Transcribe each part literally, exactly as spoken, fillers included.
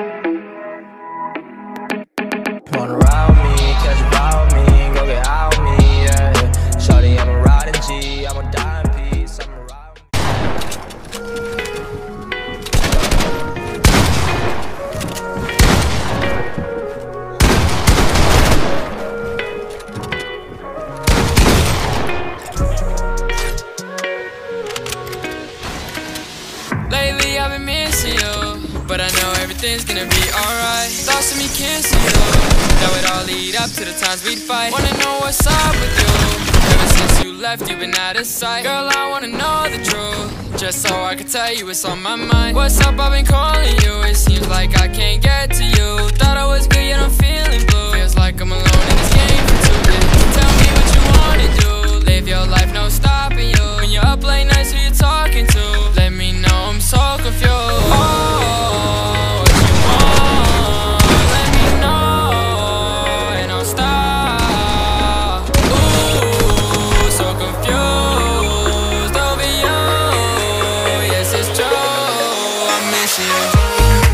Wanna ride me, catch a ride with me, go get out with me, yeah. Shawty, I'm a riding G, I'm a dying piece, I'm a ride Lately I've been missing you, but I know everything's gonna be alright. Thoughts of me kissing you, that would all lead up to the times we'd fight. Wanna know what's up with you, ever since you left you've been out of sight. Girl, I wanna know the truth, just so I can tell you what's on my mind. What's up, I've been calling you, it seems like I can't get to you. Thought I was good, yet I'm feeling blue. Feels like I'm alone in this game for two days. Tell me what you wanna do, live your life, no stopping you. When you're up late nights, who you talking to? Let me know, I'm so confused. Oh, what you want? Let me know, and I'll stop. Ooh, so confused over you. Yes, it's true, I miss you.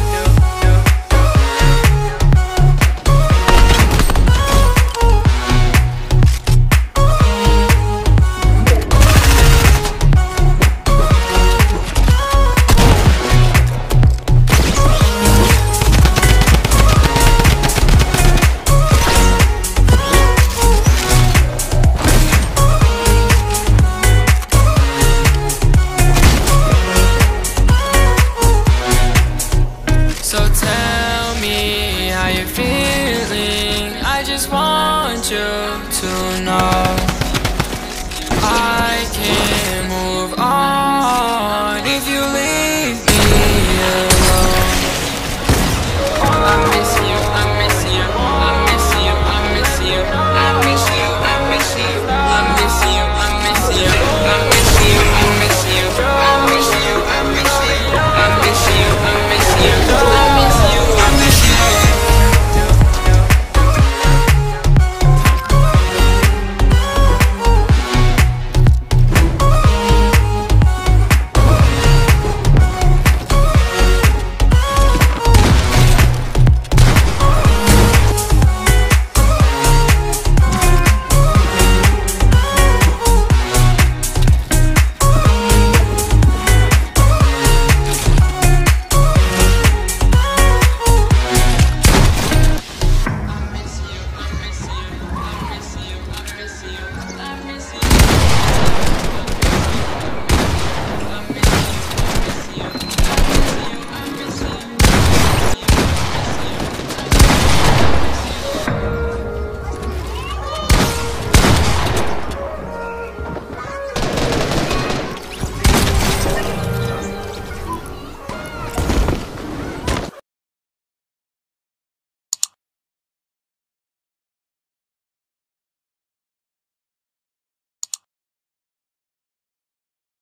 So tell me how you're feeling, I just want you to know.